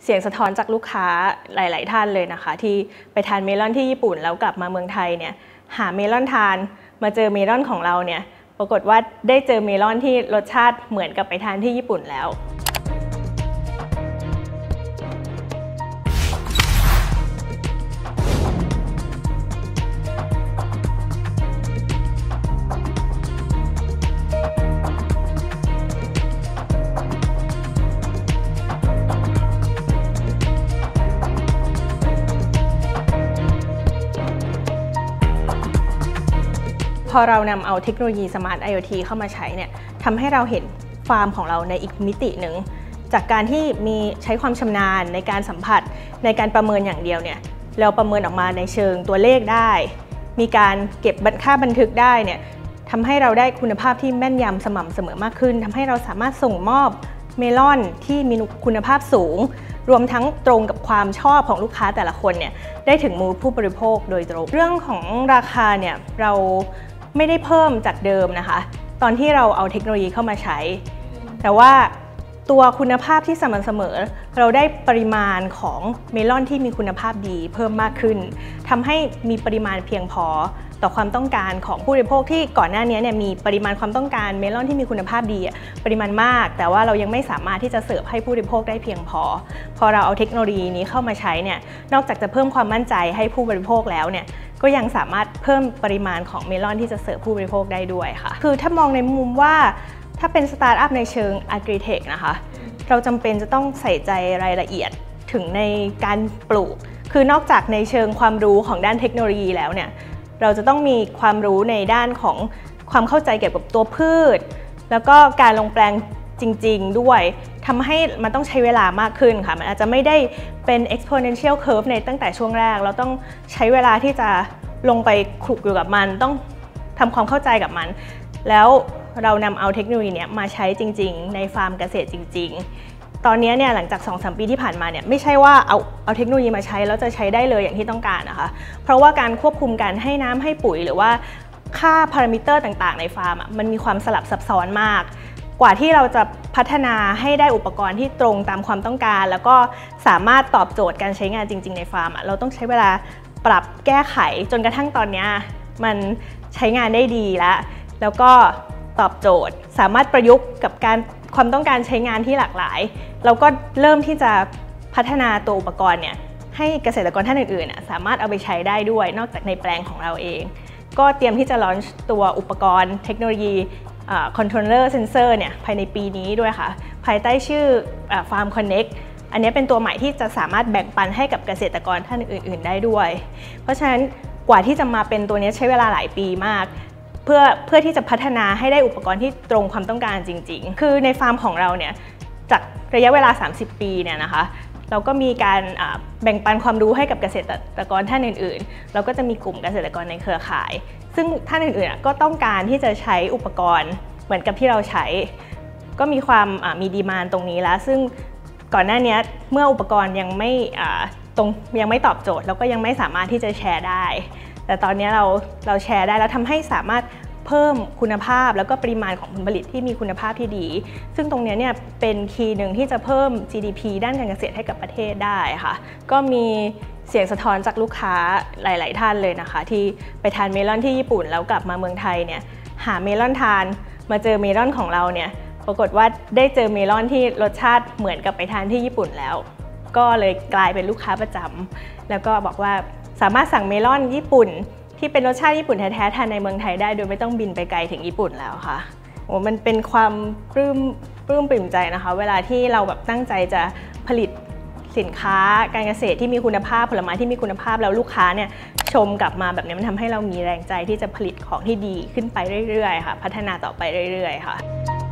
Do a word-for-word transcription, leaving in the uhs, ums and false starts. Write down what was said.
สียงสะท้อนจากลูกค้าหลายๆท่านเลยนะคะที่ไปทานเมลอนที่ญี่ปุ่นแล้วกลับมาเมืองไทยเนี่ยหาเมลอนทานมาเจอเมลอนของเราเนี่ยปรากฏว่าได้เจอเมลอนที่รสชาติเหมือนกับไปทานที่ญี่ปุ่นแล้วพอเรานำเอาเทคโนโลยี Smart ไอ โอ ที เข้ามาใช้เนี่ยทำให้เราเห็นฟาร์มของเราในอีกมิติหนึ่งจากการที่มีใช้ความชำนาญในการสัมผัสในการประเมินอย่างเดียวเนี่ยเราประเมินออกมาในเชิงตัวเลขได้มีการเก็บค่าบันทึกได้เนี่ยทำให้เราได้คุณภาพที่แม่นยำสม่ำเสมอมากขึ้นทำให้เราสามารถส่งมอบเมลอนที่มีคุณภาพสูงรวมทั้งตรงกับความชอบของลูกค้าแต่ละคนเนี่ยได้ถึงมือผู้บริโภคโดยตรงเรื่องของราคาเนี่ยเราไม่ได้เพิ่มจากเดิมนะคะตอนที่เราเอาเทคโนโลยีเข้ามาใช้แต่ว่าตัวคุณภาพที่สม่ำเสมอเราได้ปริมาณของเมลอนที่มีคุณภาพดีเพิ่มมากขึ้นทำให้มีปริมาณเพียงพอต่อความต้องการของผู้บริโภคที่ก่อนหน้านี้เนี่ยมีปริมาณความต้องการเมลอนที่มีคุณภาพดีปริมาณมากแต่ว่าเรายังไม่สามารถที่จะเสิร์ฟให้ผู้บริโภคได้เพียงพอพอเราเอาเทคโนโลยีนี้เข้ามาใช้เนี่ยนอกจากจะเพิ่มความมั่นใจให้ผู้บริโภคแล้วเนี่ยก็ยังสามารถเพิ่มปริมาณของเมลอนที่จะเสิร์ฟผู้บริโภคได้ด้วยค่ะคือถ้ามองในมุมว่าถ้าเป็นสตาร์ทอัพในเชิง Agri-Tech นะคะเราจำเป็นจะต้องใส่ใจรายละเอียดถึงในการปลูกคือนอกจากในเชิงความรู้ของด้านเทคโนโลยีแล้วเนี่ยเราจะต้องมีความรู้ในด้านของความเข้าใจเกี่ยวกับตัวพืชแล้วก็การลงแปลงจริงๆด้วยทำให้มันต้องใช้เวลามากขึ้นค่ะมันอาจจะไม่ได้เป็น exponential curve ในตั้งแต่ช่วงแรกเราต้องใช้เวลาที่จะลงไปคลุกอยู่กับมันต้องทำความเข้าใจกับมันแล้วเรานำเอาเทคโนโลยีนี้มาใช้จริงๆในฟาร์มเกษตรจริงๆตอนนี้เนี่ยหลังจาก สองถึงสาม ปีที่ผ่านมาเนี่ยไม่ใช่ว่าเอาเอาเทคโนโลยีมาใช้แล้วจะใช้ได้เลยอย่างที่ต้องการนะคะเพราะว่าการควบคุมการให้น้ำให้ปุ๋ยหรือว่าค่าพารามิเตอร์ต่างๆในฟาร์มมันมีความสลับซับซ้อนมากกว่าที่เราจะพัฒนาให้ได้อุปกรณ์ที่ตรงตามความต้องการแล้วก็สามารถตอบโจทย์การใช้งานจริงๆในฟาร์มเราต้องใช้เวลาปรับแก้ไขจนกระทั่งตอนนี้มันใช้งานได้ดีแล้วแล้วก็ตอบโจทย์สามารถประยุกต์กับการความต้องการใช้งานที่หลากหลายเราก็เริ่มที่จะพัฒนาตัวอุปกรณ์เนี่ยให้เกษตรกรท่านอื่นๆสามารถเอาไปใช้ได้ด้วยนอกจากในแปลงของเราเองก็เตรียมที่จะลอนช์ตัวอุปกรณ์เทคโนโลยีคอนโทรลเลอร์เซนเซอร์เนี่ยภายในปีนี้ด้วยค่ะภายใต้ชื่อ Farm Connect อันนี้เป็นตัวใหม่ที่จะสามารถแบ่งปันให้กับเกษตรกรท่านอื่นๆได้ด้วยเพราะฉะนั้นกว่าที่จะมาเป็นตัวนี้ใช้เวลาหลายปีมากเพื่อเพื่อที่จะพัฒนาให้ได้อุปกรณ์ที่ตรงความต้องการจริงๆคือในฟาร์มของเราเนี่ยจากระยะเวลาสามสิบปีเนี่ยนะคะเราก็มีการแบ่งปันความรู้ให้กับเกษตรกรท่านอื่นๆเราก็จะมีกลุ่มเกษตรกรในเครือข่ายซึ่งท่านอื่นๆก็ต้องการที่จะใช้อุปกรณ์เหมือนกับที่เราใช้ก็มีความมีดีมานด์ตรงนี้แล้วซึ่งก่อนหน้านี้เมื่ออุปกรณ์ยังไม่ตรงยังไม่ตอบโจทย์แล้วก็ยังไม่สามารถที่จะแชร์ได้แต่ตอนนี้เราเราแชร์ได้แล้วทำให้สามารถเพิ่มคุณภาพแล้วก็ปริมาณของผลผลิตที่มีคุณภาพที่ดีซึ่งตรงนี้เนี่ยเป็นคีย์หนึ่งที่จะเพิ่ม จี ดี พี ด้านการเกษตรให้กับประเทศได้ค่ะก็มีเสียงสะท้อนจากลูกค้าหลายๆท่านเลยนะคะที่ไปทานเมลอนที่ญี่ปุ่นแล้วกลับมาเมืองไทยเนี่ยหาเมลอนทานมาเจอเมลอนของเราเนี่ยปรากฏว่าได้เจอเมลอนที่รสชาติเหมือนกับไปทานที่ญี่ปุ่นแล้วก็เลยกลายเป็นลูกค้าประจำแล้วก็บอกว่าสามารถสั่งเมลอนญี่ปุ่นที่เป็นรสชาติญี่ปุ่นแท้ๆทานในเมืองไทยได้โดยไม่ต้องบินไปไกลถึงญี่ปุ่นแล้วค่ะโอ้มันเป็นความปลื้มปลื้มปริ่มใจนะคะเวลาที่เราแบบตั้งใจจะผลิตสินค้าการเกษตรที่มีคุณภาพผลไม้ที่มีคุณภาพแล้วลูกค้าเนี่ยชมกลับมาแบบนี้มันทำให้เรามีแรงใจที่จะผลิตของที่ดีขึ้นไปเรื่อยๆค่ะพัฒนาต่อไปเรื่อยๆค่ะ